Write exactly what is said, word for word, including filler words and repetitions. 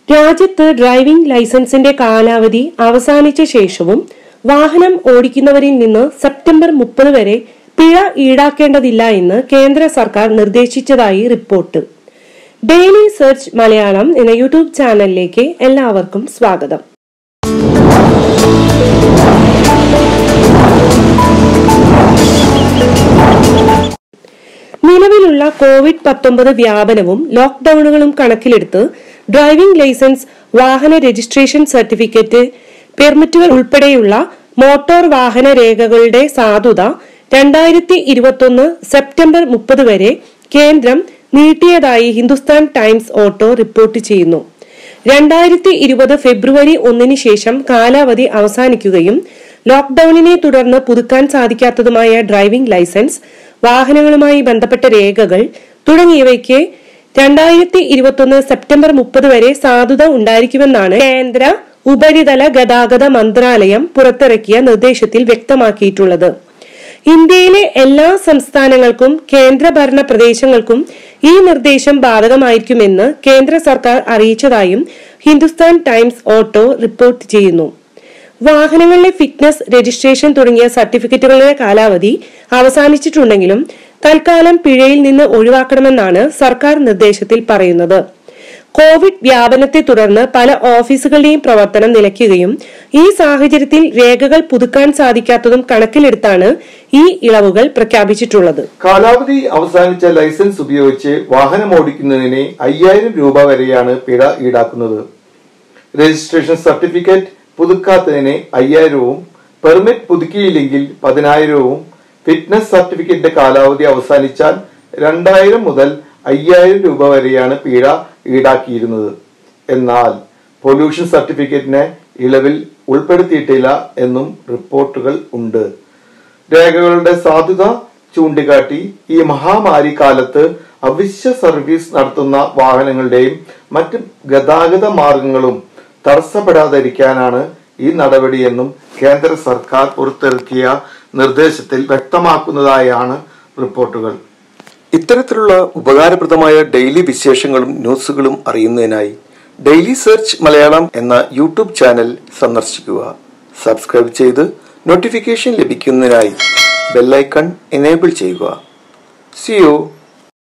രാജ്യത്ത് ഡ്രൈവിംഗ് ലൈസൻസിന്റെ കാലാവധി അവസാനിച്ച ശേഷവും വാഹനം ഓടിക്കുന്നവരിൽ നിന്ന് സെപ്റ്റംബർ മുപ്പത് വരെ പിഴ ഈടാക്കേണ്ടതില്ല എന്ന് കേന്ദ്ര സർക്കാർ നിർദ്ദേശിച്ചതായി റിപ്പോർട്ട്. ഡെയിലി സെർച്ച് മലയാളം എന്ന യൂട്യൂബ് ചാനലിലേക്ക് എല്ലാവർക്കും സ്വാഗതം. നിലവിലുള്ള കോവിഡ് പത്തൊമ്പത് വ്യാപനവും ലോക്ക്ഡൌണുകളും കണക്കിലെടുത്ത് ഡ്രൈവിംഗ് ലൈസൻസ്, വാഹന രജിസ്ട്രേഷൻ സർട്ടിഫിക്കറ്റ്, പെർമിറ്റുകൾ ഉൾപ്പെടെയുള്ള മോട്ടോർ വാഹന രേഖകളുടെ സാധുത രണ്ടായിരത്തി ഇരുപത്തൊന്ന് സെപ്റ്റംബർ മുപ്പത് വരെ കേന്ദ്രം നീട്ടിയതായി ഹിന്ദുസ്ഥാൻ ടൈംസ് ഓട്ടോ റിപ്പോർട്ട് ചെയ്യുന്നു. രണ്ടായിരത്തി ഇരുപത് ഫെബ്രുവരി ഒന്നിന് ശേഷം കാലാവധി അവസാനിക്കുകയും ലോക്ക്ഡൌണിനെ തുടർന്ന് പുതുക്കാൻ സാധിക്കാത്തതുമായ ഡ്രൈവിംഗ് ലൈസൻസ്, വാഹനങ്ങളുമായി ബന്ധപ്പെട്ട രേഖകൾ തുടങ്ങിയവയ്ക്ക് രണ്ടായിരത്തി ഇരുപത്തൊന്ന് സെപ്റ്റംബർ മുപ്പത് വരെ സാധുത ഉണ്ടായിരിക്കുമെന്നാണ് കേന്ദ്ര ഉപരിതല ഗതാഗത മന്ത്രാലയം പുറത്തിറക്കിയ നിർദ്ദേശത്തിൽ വ്യക്തമാക്കിയിട്ടുള്ളത്. ഇന്ത്യയിലെ എല്ലാ സംസ്ഥാനങ്ങൾക്കും കേന്ദ്രഭരണ പ്രദേശങ്ങൾക്കും ഈ നിർദ്ദേശം ബാധകമായിരിക്കുമെന്ന് കേന്ദ്ര സർക്കാർ അറിയിച്ചതായും ഹിന്ദുസ്ഥാൻ ടൈംസ് ഓട്ടോ റിപ്പോർട്ട് ചെയ്യുന്നു. വാഹനങ്ങളിലെ ഫിറ്റ്നസ്, രജിസ്ട്രേഷൻ തുടങ്ങിയ സർട്ടിഫിക്കറ്റുകളുടെ കാലാവധി അവസാനിച്ചിട്ടുണ്ടെങ്കിലും തൽക്കാലം പിഴയിൽ നിന്ന് ഒഴിവാക്കണമെന്നാണ് സർക്കാർ നിർദ്ദേശത്തിൽ പറയുന്നത്. കോവിഡ് വ്യാപനത്തെ തുടർന്ന് പല ഓഫീസുകളുടെയും പ്രവർത്തനം നിലയ്ക്കുകയും ഈ സാഹചര്യത്തിൽ രേഖകൾ പുതുക്കാൻ സാധിക്കാത്തതും കണക്കിലെടുത്താണ് ഈ ഇളവുകൾ പ്രഖ്യാപിച്ചിട്ടുള്ളത്. കാലാവധി അവസാനിച്ച ലൈസൻസ് ഉപയോഗിച്ച് വാഹനം ഓടിക്കുന്നതിന് അയ്യായിരം രൂപ വരെയാണ് പിഴ ഈടാക്കുന്നത്. രജിസ്ട്രേഷൻ സർട്ടിഫിക്കറ്റ് പുതുക്കാത്തതിന് അയ്യായിരവും, പെർമിറ്റ് പുതുക്കിയില്ലെങ്കിൽ പതിനായിരവും, ഫിറ്റ്നസ് സർട്ടിഫിക്കറ്റിന്റെ കാലാവധി അവസാനിച്ചാൽ രണ്ടായിരം മുതൽ അയ്യായിരം രൂപ വരെയാണ് പിഴ ഈടാക്കിയിരുന്നത്. എന്നാൽ പൊല്യൂഷൻ സർട്ടിഫിക്കറ്റിനെ ഇളവിൽ ഉൾപ്പെടുത്തിയിട്ടില്ല എന്നും റിപ്പോർട്ടുകൾ ഉണ്ട്. രേഖകളുടെ സാധുത ചൂണ്ടിക്കാട്ടി ഈ മഹാമാരി കാലത്ത് അവശ്യ സർവീസ് നടത്തുന്ന വാഹനങ്ങളുടെയും മറ്റ് ഗതാഗത മാർഗങ്ങളും തടസ്സപ്പെടാതിരിക്കാനാണ് ഈ നടപടിയെന്നും കേന്ദ്ര സർക്കാർ പുറത്തിറക്കിയ നിർദ്ദേശത്തിൽ വ്യക്തമാക്കുന്നതായാണ് റിപ്പോർട്ടുകൾ. ഇത്തരത്തിലുള്ള ഉപകാരപ്രദമായ ഡെയിലി വിശേഷങ്ങളും ന്യൂസുകളും അറിയുന്നതിനായി ഡെയിലി സെർച്ച് മലയാളം എന്ന യൂട്യൂബ് ചാനൽ സന്ദർശിക്കുക. സബ്സ്ക്രൈബ് ചെയ്ത് നോട്ടിഫിക്കേഷൻ ലഭിക്കുന്നതിനായി ബെല്ലൈക്കൺ എനേബിൾ ചെയ്യുക. See you.